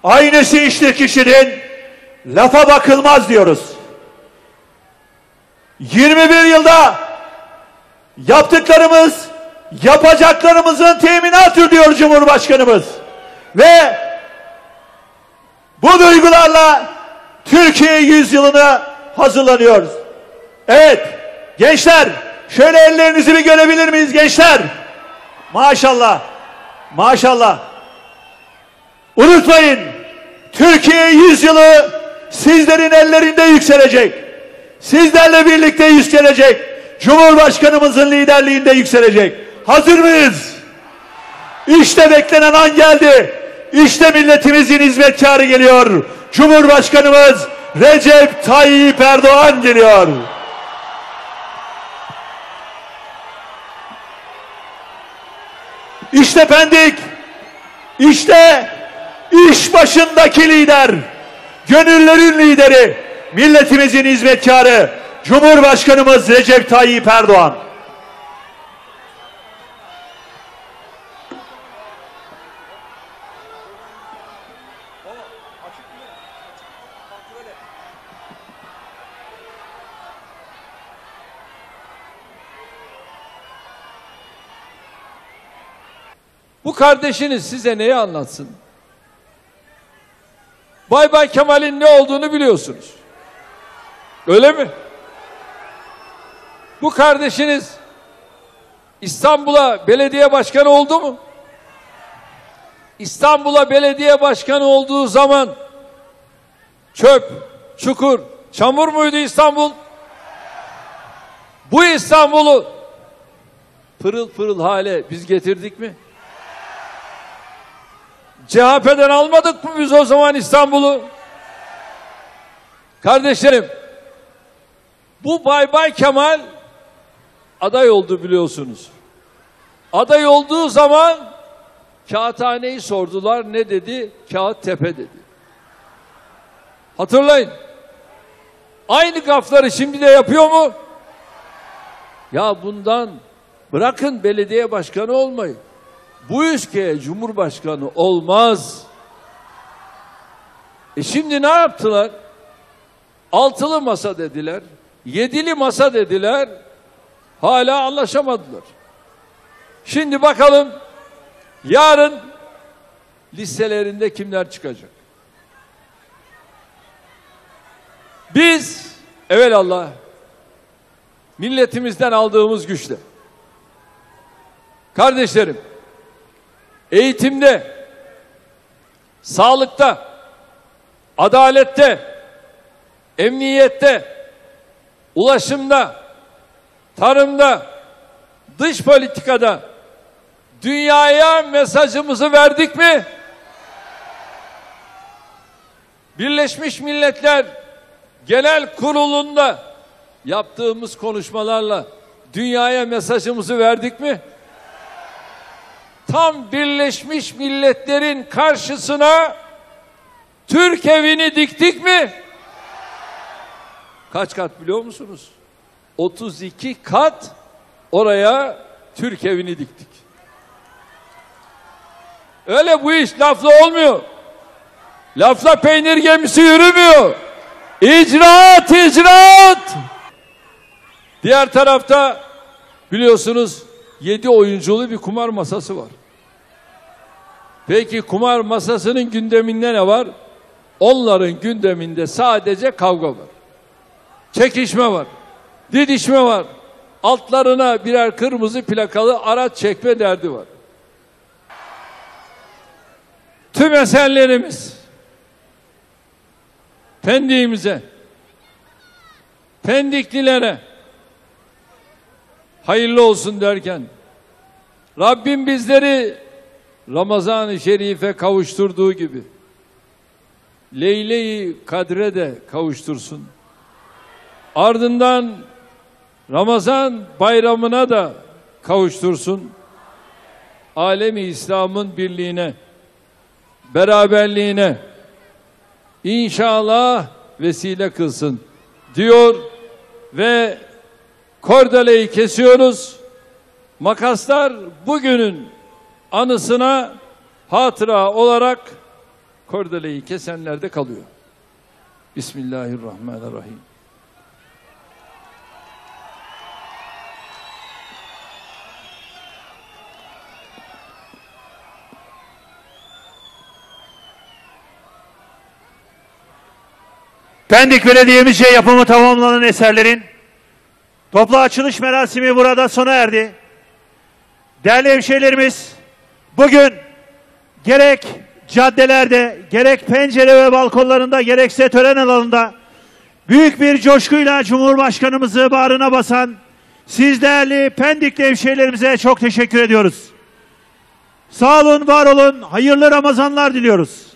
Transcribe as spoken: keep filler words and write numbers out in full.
aynesi işte kişinin lafa bakılmaz diyoruz. yirmi bir yılda yaptıklarımız, yapacaklarımızın teminatı diyor Cumhurbaşkanımız. Ve bu duygularla Türkiye yüzyılına hazırlanıyoruz. Evet, gençler, şöyle ellerinizi bir görebilir miyiz gençler? Maşallah, maşallah. Unutmayın, Türkiye yüzyılı sizlerin ellerinde yükselecek. Sizlerle birlikte yükselecek. Cumhurbaşkanımızın liderliğinde yükselecek. Hazır mıyız? İşte beklenen an geldi. İşte milletimizin hizmetkarı geliyor. Cumhurbaşkanımız Recep Tayyip Erdoğan geliyor. İşte Pendik. İşte iş başındaki lider. Gönüllerin lideri. Milletimizin hizmetkarı. Cumhurbaşkanımız Recep Tayyip Erdoğan. Bu kardeşiniz size neyi anlatsın? Bay Bay Kemal'in ne olduğunu biliyorsunuz. Öyle mi? Bu kardeşiniz İstanbul'a belediye başkanı oldu mu? İstanbul'a belediye başkanı olduğu zaman çöp, çukur, çamur muydu İstanbul? Bu İstanbul'u pırıl pırıl hale biz getirdik mi? C H P'den almadık mı biz o zaman İstanbul'u? Kardeşlerim, bu Bay Bay Kemal aday oldu biliyorsunuz. Aday olduğu zaman Kağıthane'yi sordular. Ne dedi? Kağıttepe dedi. Hatırlayın. Aynı gafları şimdi de yapıyor mu? Ya bundan bırakın belediye başkanı olmayı. Bu ülkeye Cumhurbaşkanı olmaz. E şimdi ne yaptılar? Altılı masa dediler. Yedili masa dediler. Hala anlaşamadılar. Şimdi bakalım yarın listelerinde kimler çıkacak? Biz evelallah milletimizden aldığımız güçle kardeşlerim eğitimde, sağlıkta, adalette, emniyette, ulaşımda, tarımda, dış politikada dünyaya mesajımızı verdik mi? Birleşmiş Milletler Genel Kurulu'nda yaptığımız konuşmalarla dünyaya mesajımızı verdik mi? Tam Birleşmiş Milletler'in karşısına Türk evini diktik mi? Kaç kat biliyor musunuz? otuz iki kat oraya Türk evini diktik. Öyle bu iş lafla olmuyor. Lafla peynir gemisi yürümüyor. İcraat, icraat. Diğer tarafta biliyorsunuz yedi oyunculu bir kumar masası var. Peki kumar masasının gündeminde ne var? Onların gündeminde sadece kavga var. Çekişme var. Didişme var. Altlarına birer kırmızı plakalı araç çekme derdi var. Tüm eserlerimiz Pendik'imize, Pendiklilere hayırlı olsun derken Rabbim bizleri Ramazan-ı Şerif'e kavuşturduğu gibi Leyle-i Kadre de kavuştursun. Ardından Ramazan bayramına da kavuştursun. Alemi İslam'ın birliğine, beraberliğine İnşallah vesile kılsın diyor ve kordeleyi kesiyoruz. Makaslar bugünün anısına hatıra olarak kordeleyi kesenler de kalıyor. Bismillahirrahmanirrahim. Pendik Belediye'mizce yapımı tamamlanan eserlerin toplu açılış merasimi burada sona erdi. Değerli hemşehrilerimiz, bugün gerek caddelerde, gerek pencere ve balkonlarında, gerekse tören alanında büyük bir coşkuyla Cumhurbaşkanımızı bağrına basan siz değerli Pendikli hemşehrilerimize çok teşekkür ediyoruz. Sağ olun, var olun, hayırlı Ramazanlar diliyoruz.